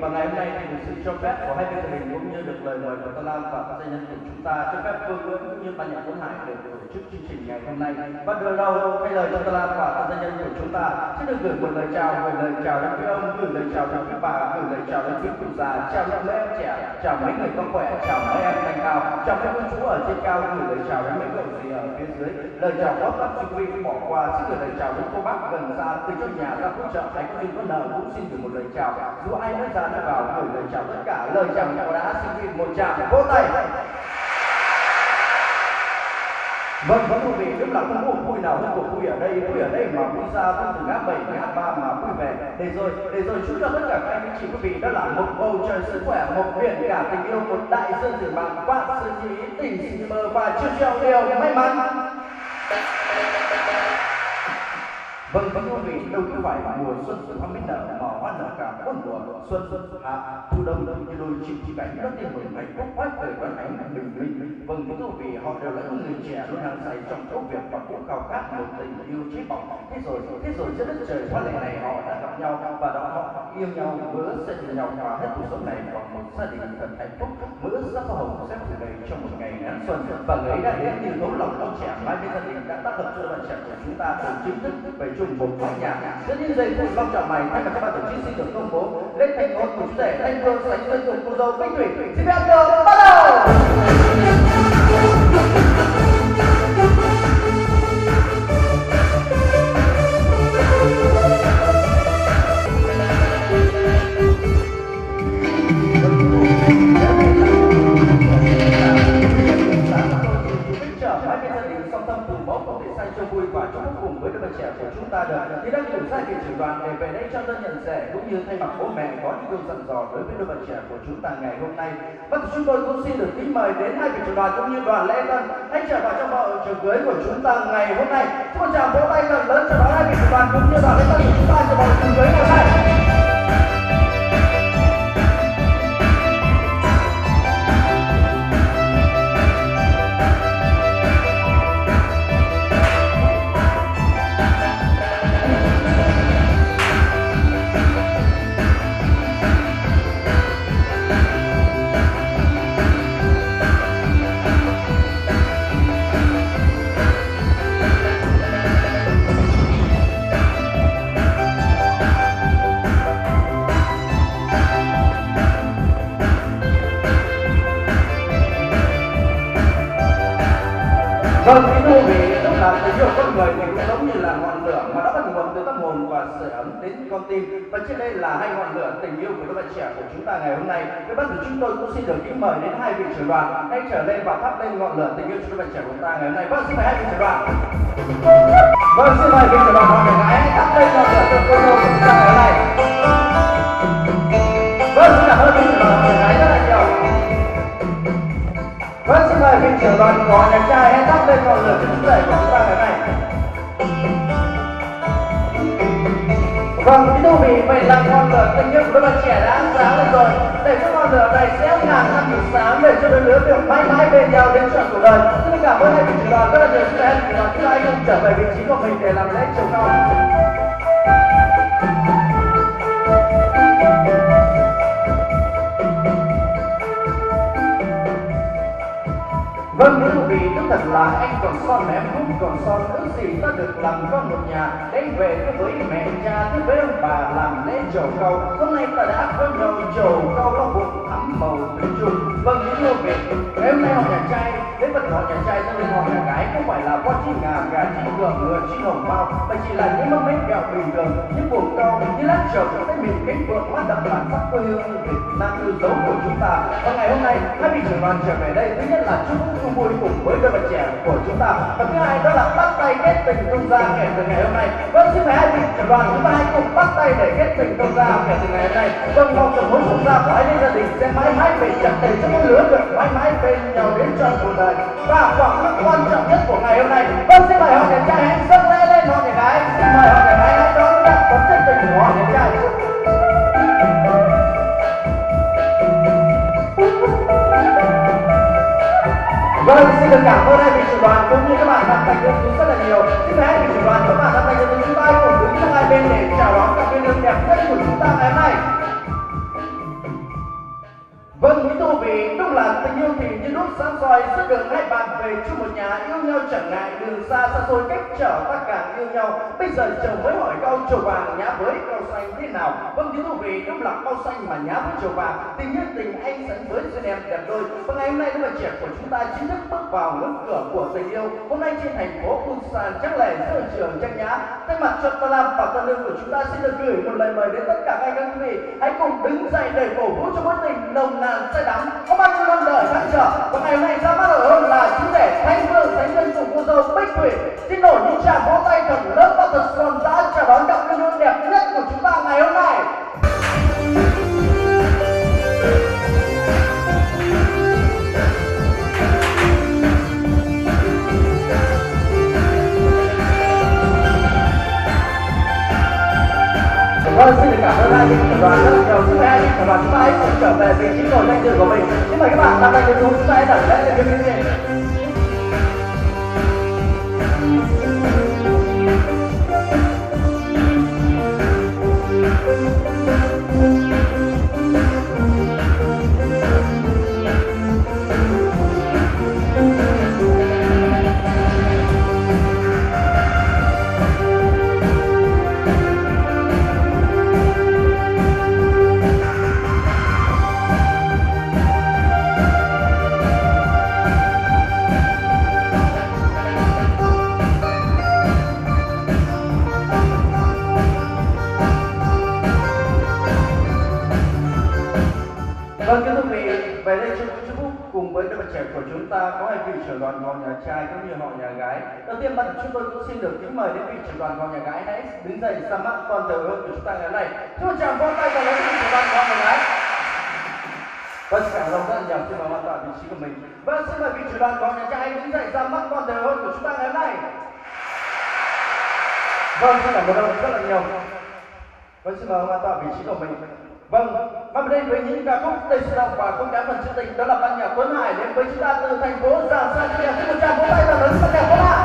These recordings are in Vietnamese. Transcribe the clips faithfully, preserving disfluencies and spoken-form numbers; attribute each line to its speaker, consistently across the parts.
Speaker 1: và ngày hôm nay thì được sự cho phép của hai bên gia đình cũng như được lời mời của Tân Lam và các gia nhân của chúng ta cho phép Phương Nguyễn cũng như ban nhạc Tuấn Hải được tổ chức chương trình ngày hôm nay. Và điều đầu thay lời cho Tân Lam và các gia nhân của chúng ta sẽ được gửi một lời chào, gửi lời chào đến quý ông, gửi lời chào đến quý bà, gửi lời chào đến quý cụ già, chào những mấy em trẻ, chào mấy người có khỏe, chào mấy em thanh cao, chào mấy cô chú ở trên cao, gửi lời chào đến mấy cậu gì ở phía dưới. Lời chào góp các quý vị bỏ qua, xin gửi lời chào đến cô bác gần xa từ trong nhà ra hỗ trợ hay có duyên có nợ cũng xin gửi một lời chào. Dù ai mới ra đã vào gửi lời chào tất cả, lời chào chào đã xin gửi một tràng vỗ tay. Vâng, vâng quý vị, đúng là không có vui nào hơn cuộc vui ở đây, vui ở đây mà vui ra vui từ ngã bảy ngã ba mà vui về. Để rồi, để rồi chúc cho tất cả các anh chị quý vị đó là một bầu trời sức khỏe, một biển cả tình yêu, một đại dương rừng vàng, vạn sự chí tình sinh mơ và chiều chiều điều may mắn. Vâng, vâng quý vị, đâu cứ phải mùa xuân sự hoa mới nở mà hoa nở cả bốn mùa xuân xuân hạ thu đông đông như đôi chim chỉ cảnh đất tiên mừng hạnh phúc khoác về quán ánh bình minh. Vâng quý vị, họ đều là những người trẻ luôn hàng say trong công việc và cũng khao khát một tình yêu cháy bỏng. Thế rồi, thế rồi trên đất trời hoa lệ này họ đã gặp nhau và đó họ yêu nhau, mơ ước sẽ cùng nhau hòa hết cuộc sống này vào một gia đình thật hạnh phúc. Mơ ước sắc hoa hồng sẽ phủ đầy trong một ngày nắng xuân và người đã đến từ tấm lòng con trẻ hai bên gia đình đã tác hợp cho bạn trẻ của chúng ta cùng chính thức về chung một mái nhà. Dẫn những giây phút long trọng này, thay mặt cho ban tổ chức xin được công bố lễ thành hôn của chú rể Thanh Phương sánh với cùng cô dâu Bích Thủy. Xin phép được bắt đầu. Chúng ta được thì đang đủ sai kỳ trưởng đoàn để về đây cho dân nhận rể cũng như thay mặt bố mẹ có những câu dặn dò đối với đôi bạn trẻ của chúng ta ngày hôm nay. Và chúng tôi cũng xin được kính mời đến hai vị trưởng đoàn cũng như đoàn lễ tân hãy trở vào trong bầu trường cưới của chúng ta ngày hôm nay. Xin một tràng vỗ tay thật lớn cho hai vị trưởng đoàn cũng như đoàn lễ tân của chúng ta trở vào trường cưới ngày hôm nay. Vâng, kính thưa quý vị, tức là tình yêu con người thì cũng giống như là ngọn lửa mà đã bắt nguồn từ tâm hồn và sưởi ấm đến con tim. Và trên đây là hai ngọn lửa tình yêu của đôi bạn trẻ của chúng ta ngày hôm nay. Với ban tổ chức chúng tôi cũng xin được kính mời đến hai vị trưởng đoàn hãy trở lên và thắp lên ngọn lửa tình yêu cho đôi bạn trẻ của chúng ta ngày hôm nay. Vâng, xin mời hai vị trưởng đoàn. Vâng, xin mời vị trưởng đoàn họ gái hãy thắp lên ngọn lửa tình yêu của chúng ta ngày hôm nay. Vâng, xin cảm ơn vị trưởng đoàn họ gái rất là nhiều. Vâng, xin mời vị trưởng đoàn của nhà trai hãy thắp lên ngọn lửa cho chú rể của chúng ta ngày hôm nay. Vâng, kính thưa quý vị, vậy là ngọn lửa tình yêu của đôi bạn trẻ đã sáng lên rồi. Để cho ngọn lửa này sẽ ngàn năm được sáng để cho đôi lứa được mãi mãi bên nhau đến trọn cuộc đời. Xin cảm ơn hai vị trưởng đoàn rất là nhiều. Xin mời hai vị trưởng đoàn thứ hai cùng trở về vị trí của mình để làm lễ chầu nhau. Vâng, thưa quý vị, đúng thật là anh còn son mà em cũng còn son, ước gì ta được làm con một nhà, để về với mẹ cha, thế với ông bà làm lễ trầu cau. Hôm nay ta đã có nhau trầu cau có bụng ấm màu tình chung. Vâng, thưa quý vị, ngày hôm nay họ nhà trai, thế vật họ nhà trai cho nên họ nhà gái không phải là con chim ngà, gà chim gượng, ngựa chim hồng bao, mà chỉ là những mâm bánh kẹo bình thường, những bụng cau, như lát trầu cho cái miền cánh phượng mắt đậm bản sắc quê hương Việt Nam yêu dấu của chúng ta. Và ngày hôm nay hai vị trưởng đoàn trở về đây, thứ nhất là chúc chung vui cùng với đôi bạn trẻ của chúng ta, và thứ hai đó là bắt tay kết tình công gia kể từ ngày hôm nay. Vâng, xin mời hai vị trưởng đoàn chúng ta hãy cùng bắt tay để kết tình công gia kể từ ngày hôm nay. Vâng, mong rằng mối công gia của hai bên gia đình sẽ mãi mãi bền chặt để cho những lứa được mãi mãi bên nhau đến trọn cuộc đời. Và khoảng khắc quan trọng nhất của ngày hôm nay, vâng, xin mời họ nhà trai hãy dâng lễ lên họ nhà gái. Xin mời họ nhà gái hãy đón nhận tấm chân tình của họ nhà trai. Vâng, xin được cảm ơn hai vị trưởng đoàn cũng như các bạn tham gia nghiên cứu rất là nhiều. Xin mời hai vị trưởng đoàn các bạn tham gia nghiên cứu chúng ta cùng đứng sang hai bên để chào đón cặp viên đường đẹp nhất của chúng ta ngày hôm nay. yêu thì như đốt sáng soi, giữa đường hai bạn về chung một nhà, yêu nhau chẳng ngại đường xa xa xôi cách trở ta càng yêu nhau. Bây giờ chồng mới hỏi câu trầu vàng nhá với câu xanh thế nào? Vâng thưa quý vị, đúng là câu xanh mà nhá với trầu vàng, tình nhân tình anh sánh với duyên em đẹp đôi. Và ngày hôm nay đứa bạn trẻ của chúng ta chính thức bước vào ngưỡng cửa của tình yêu. Hôm nay trên thành phố Busan chắc lẻ giữa trường Trang Nhã, thay mặt cho ta làm và tân lương của chúng ta xin được gửi một lời mời đến tất cả các anh các quý vị, hãy cùng đứng dậy để cổ vũ cho mối tình nồng nàn say đắm có bao nhiêu năm đời khắc trở. Và ngày hôm nay ra mắt ở hơn là chú rể Thanh Vương Thánh Nhân cùng cô dâu Bích Thủy. Xin nổi những tràng vỗ tay thật lớn và thật giòn giã chào đón cặp đôi hôn đẹp nhất của chúng ta ngày hôm nay. Vâng, xin được cảm ơn hai vị trưởng đoàn rất là nhiều. Xin mời hai vị trưởng đoàn chúng ta hãy cùng trở về vị trí ngồi danh dự của mình. Xin mời các bạn đặt tay lên chúng ta hãy đặt lễ lên bên bên. Vâng, kính thưa quý vị, về đây chúng tôi chúc phúc cùng với đôi bạn trẻ của chúng ta có hai vị trưởng đoàn họ nhà trai cũng như họ nhà gái. Đầu tiên bạn chúng tôi cũng xin được kính mời đến vị trưởng đoàn họ nhà gái hãy đứng dậy ra mắt con dâu hôn của chúng ta ngày hôm nay. Chúng tôi chào vỗ tay và lấy vị trưởng đoàn họ nhà gái. Vâng, cảm ơn rất là nhiều, xin mời hoàn toàn vị trí của mình. Vâng, xin mời vị trưởng đoàn họ nhà trai đứng dậy ra mắt con dâu hôn của chúng ta ngày hôm nay. Vâng, xin cảm ơn rất là nhiều. Vâng, xin mời hoàn toàn vị trí của mình. Vâng, và đây với những ca khúc đầy sôi động và không kém phần trữ tình đó là ban nhạc Tuấn Hải đến với chúng ta từ thành phố Giàng Sang. Xin một tràng vỗ tay và lớn ban nhạc Tuấn Hải.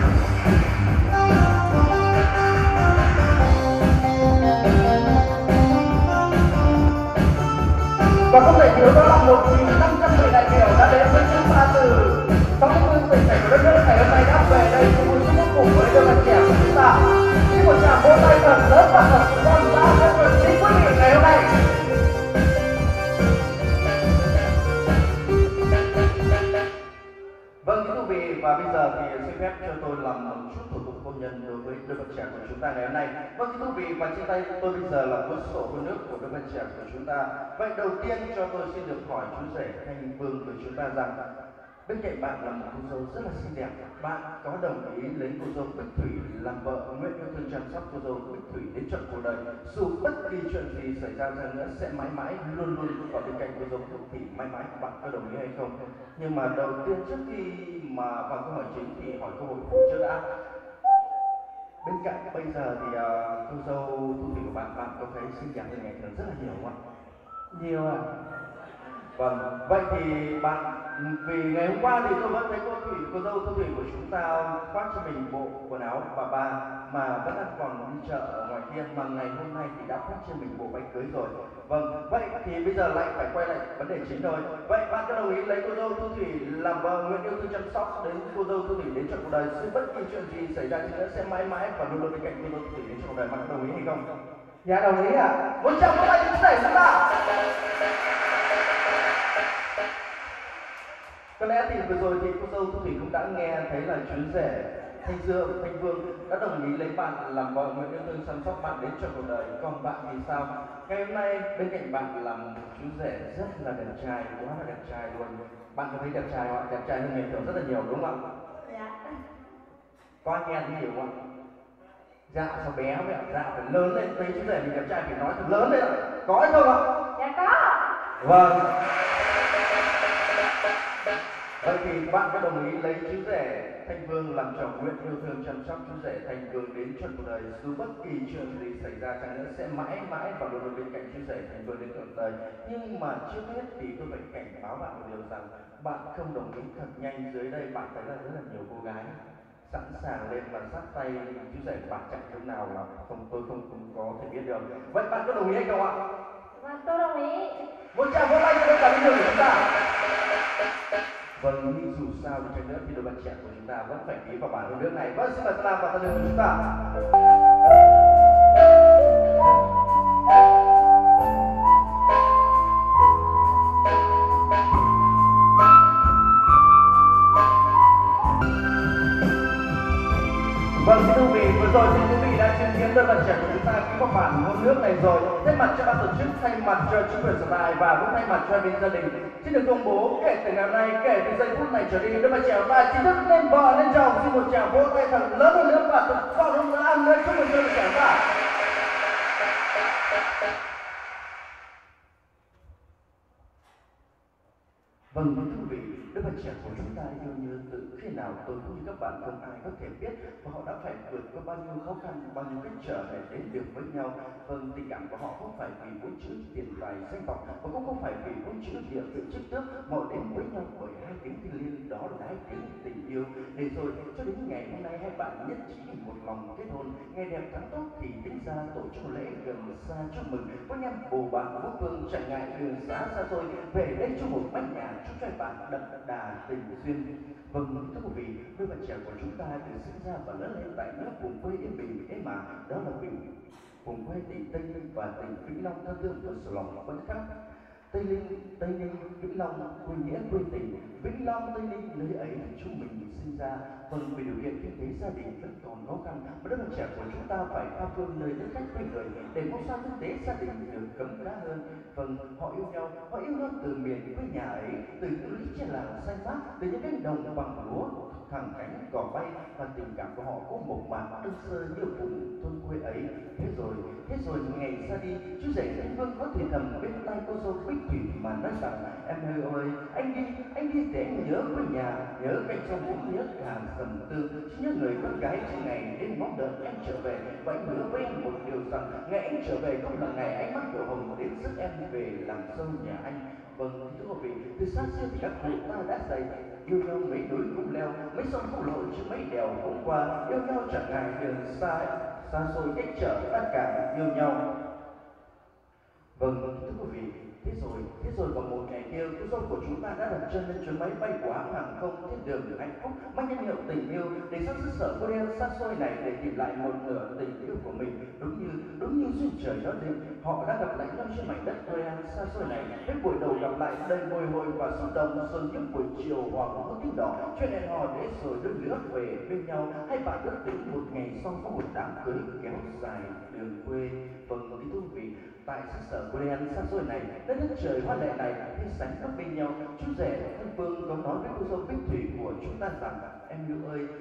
Speaker 1: Và không thể thiếu đó là một nghìn năm trăm mười đại biểu đã đến với chúng ta từ sáu mươi tư tỉnh thành của đất nước ngày hôm nay đã về đây cùng vui chúc cùng với đôi bạn trẻ của chúng ta. Xin một tràng vỗ tay thật lớn và thật giòn giã cho người chính quý vị ngày hôm nay. Vâng, kính thưa quý vị, và bây giờ thì xin phép cho tôi làm một chút thủ tục hôn nhân đối với đôi bạn trẻ của chúng ta ngày hôm nay. Vâng, kính thưa quý vị, và trên tay tôi bây giờ là cuốn sổ hôn ước của đôi bạn trẻ của chúng ta. Vậy đầu tiên cho tôi xin được hỏi chú rể Thanh Vương của chúng ta rằng bên cạnh bạn là một cô dâu rất là xinh đẹp, bạn có đồng ý lấy cô dâu Bích Thủy làm vợ, nguyện yêu thương chăm sóc cô dâu Bích Thủy đến trọn cuộc đời, dù bất kỳ chuyện gì xảy ra chăng nữa sẽ mãi mãi luôn luôn ở bên cạnh cô dâu Bích Thủy mãi mãi, bạn có đồng ý hay không? Nhưng mà đầu tiên trước khi mà vào câu hỏi chính thì hỏi câu hỏi phụ trước đã. Bên cạnh bây giờ thì uh, cô dâu Thu Thủy của bạn, bạn có thấy xinh đẹp hơn ngày thường rất là nhiều không ạ? Nhiều à? Vâng, vậy thì bạn, vì ngày hôm qua thì tôi vẫn thấy cô Thủy, cô dâu Thu Thủy của chúng ta khoác cho mình bộ quần áo bà ba mà vẫn đang còn đi chợ ở ngoài kia, mà ngày hôm nay thì đã khoác cho mình bộ váy cưới rồi. Vâng, vậy thì bây giờ lại phải quay lại vấn đề chính thôi. Vậy bạn có đồng ý lấy cô dâu Thu Thủy làm vợ, nguyện yêu thương chăm sóc đến cô dâu Thu Thủy đến trọn cuộc đời, dù bất kỳ chuyện gì xảy ra thì nữa sẽ mãi mãi và luôn luôn bên cạnh cô dâu Thu Thủy đến trọn cuộc đời, bạn có đồng ý hay không? Dạ đồng ý ạ. À. Một trăm vỗ tay chúng ta chúng ta. Có lẽ thì vừa rồi thì cô dâu Thu Thủy cũng đã nghe thấy là chú rể Thanh Dương, Thanh Vương đã đồng ý lấy bạn làm vợ, nguyện yêu thương chăm sóc bạn đến trọn cuộc đời. Còn bạn thì sao? Ngày hôm nay bên cạnh bạn là một chú rể rất là đẹp trai, quá là đẹp trai luôn. Bạn có thấy đẹp trai không ạ? Đẹp trai hơn ngày thường rất là nhiều đúng không ạ? Dạ. Có anh nghe thấy nhiều không ạ? Dạ sao bé vậy ạ? Dạ phải lớn lên, thấy chú rể mình đẹp trai phải nói thật lớn lên ạ. Có hay không ạ? Dạ có. Vâng. Vậy thì bạn có đồng ý lấy chú rể Thanh Vương làm chồng, nguyện yêu thương chăm sóc chú rể Thanh Vương đến trọn cuộc đời, dù bất kỳ chuyện gì xảy ra chăng nữa sẽ mãi mãi và luôn luôn bên cạnh chú rể Thanh Vương đến trọn cuộc đời. Nhưng mà trước hết thì tôi phải cảnh báo bạn một điều rằng bạn không đồng ý thật nhanh, dưới đây bạn thấy là rất là nhiều cô gái sẵn sàng lên và sát tay chú rể của bạn chạy lúc nào là không, tôi không, không có thể biết được. Vậy bạn có đồng ý hay không ạ? Vâng, tôi đồng ý. Một tràng vỗ tay cho tất cả những người của chúng ta. Vâng, nhưng dù sao đi chăng nữa thì đôi bạn trẻ của chúng ta vẫn phải ký vào bản hôn ước này. Vâng, xin mời Lam và Tân Lương của chúng ta. Vâng, thưa quý vị, vừa rồi thì quý vị đã chứng kiến đôi bạn trẻ của chúng ta ký vào bản hôn ước này rồi. Thay mặt cho ban tổ chức, thay mặt cho chính quyền sở tại và cũng thay mặt cho hai bên gia đình, xin được công bố kể từ ngày hôm nay, kể từ giây phút này trở đi, đôi bạn trẻ của ta chính thức lên vợ lên chồng. Xin một tràng vỗ tay thật lớn hơn nữa và thật to hơn nữa ăn nữa chúc mừng đôi bạn trẻ của ta. Vâng, thưa quý vị, đôi bạn trẻ của chúng ta yêu như từ khi nào tôi cũng như các bạn không ai có thể biết, và họ đã phải vượt qua bao nhiêu khó khăn, bao nhiêu cách trở để đến được với nhau. Vâng, tình cảm của họ không phải vì bốn chữ tiền tài danh vọng, và cũng không phải vì bốn chữ địa vị chức tước, mà họ đến với nhau bởi hai tiếng thiêng liêng, đó là hai tiếng tình yêu. Để rồi cho đến ngày hôm nay hai bạn nhất trí một lòng kết hôn, ngày đẹp tháng tốt thì tính ra tổ chức lễ gần xa chúc mừng với nhau bồ bạn quốc phương chẳng ngại đường xá xa xôi về đây cho một mái nhà chúc cho bạn đậm đà tình duyên. Vâng, thưa quý vị, đôi bạn trẻ của chúng ta được sinh ra và lớn lên tại nước vùng quê yên bình ấy mà, đó là vùng vùng quê tỉnh Tây Ninh và tỉnh Vĩnh Long thân thương của Sài Gòn vẫn khác. Tây Ninh, Tây Ninh, Vĩnh Long, quê nghĩa quê tỉnh, Vĩnh Long, Tây Ninh, nơi ấy chúng mình sinh ra. Vâng, vì điều kiện kinh tế gia đình vẫn còn khó khăn, và đứa bạn trẻ của chúng ta phải tha phương nơi đất khách quê người để mong sao kinh tế gia đình được cấm cá hơn. Vâng, họ yêu nhau, họ yêu nhau từ miền quê nhà ấy, từ những lý trên làng xanh mát, từ những cánh đồng bằng lúa thẳng cánh cỏ bay, và tình cảm của họ cũng một màn đơn sơ như vùng thôn quê ấy. Thế rồi, thế rồi ngày ra đi, chú rể Thanh Vương có thì thầm bên tay cô dâu Bích Thủy mà nói rằng: em ơi, anh đi, anh đi để anh nhớ quê nhà, nhớ cạnh sông cũng nhớ cả dầm tư, chứ nhớ người con gái trên ngày đến mong đợi em trở về. Và anh hứa với em một điều rằng ngày anh trở về không là ngày anh mắt đổ hồng đến sức em về làm dâu nhà anh. Vâng, thưa quý vị, từ xa xưa thì các cụ ta đã dạy yêu nhau mấy núi cũng leo, mấy sông cũng lội chứ mấy đèo cũng qua, yêu nhau chẳng ngại đường xa xa xôi cách trở tất cả yêu nhau. Vâng, thưa quý vị, thế rồi, thế rồi vào một ngày kia, cô dâu của chúng ta đã đặt chân lên chuyến máy bay của hãng hàng không thiên đường hạnh phúc mang danh hiệu tình yêu để sang xứ sở cô đen xa xôi này để tìm lại một nửa tình yêu của mình. Đúng như đúng như duyên trời đó định, họ đã gặp lại nhau trên mảnh đất Korean xa xôi này. Hết buổi đầu gặp lại đầy bồi hồi và xúc động, rồi những buổi chiều hoàng hôn tiếng đỏ chuyện hẹn hò để rồi đôi lứa về bên nhau. Hai bạn ước tính một ngày sau có một đám cưới kéo dài đường quê. Vâng, thưa quý vị, tại xứ sở Korean xa xôi này, đất nước trời hoa lệ này khi sánh bước bên nhau, chú rể Thanh Vương có nói với cô dâu Bích Thủy của chúng ta rằng: em yêu ơi,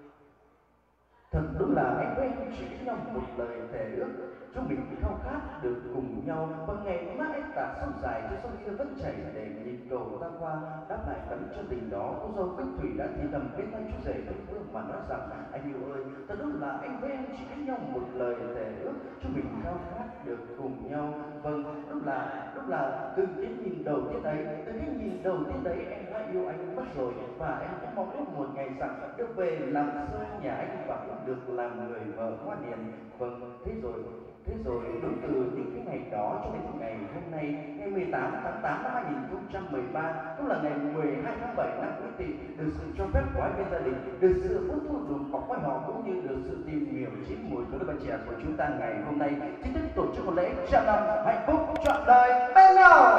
Speaker 1: thật đúng là anh với em chỉ với nhau một lời thề ước, chúng mình khao khát được cùng nhau. Và ngày mai tả sông dài cho sông kia vẫn chảy để nhịp cầu ta qua. Đáp lại tấm chân tình đó, cô dâu Bích Thủy đã thì thầm bên tay chú rể Thanh Vương mà nói rằng: anh yêu ơi, thật đúng là anh với em chỉ với nhau một lời thề ước, chúng mình khao khát được cùng nhau. Vâng, lúc là lúc là từ cái nhìn đầu tiên ấy, từ cái nhìn đầu tiên đấy em đã yêu anh mất rồi, và em cũng mong ước một ngày rằng được về làm dâu nhà anh và cũng được làm người vợ ngoan hiền. Vâng, thế rồi thế rồi đúng từ những cái ngày đó cho đến ngày hôm nay, ngày mười tám tháng tám năm hai nghìn không trăm mười ba, cũng là ngày mười hai tháng bảy năm Quý Tỵ, được sự cho phép của hai bên gia đình, được sự hút thu đùm bọc quanh họ, cũng như được sự tìm hiểu chín mùi của đôi bạn trẻ của chúng ta ngày hôm nay chính thức tổ chức một lễ chào năm hạnh phúc trọn đời bên nhau.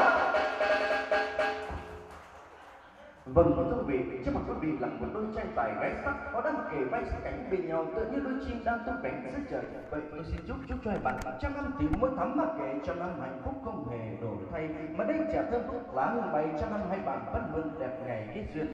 Speaker 1: Vâng, thưa quý vị, trước mặt quý vị là một đôi trai tài gái sắc, họ đang kề vai sát cánh bên nhau tựa như đôi chim đang tung cánh giữa trời. Vậy tôi xin chúc chúc cho hai bạn trăm năm tìm mối thắm mà kể trăm năm hạnh phúc không hề đổi thay. Mà đây trẻ thơm phúc lá hương bay trăm năm hai bạn vẫn luôn đẹp ngày kết duyên.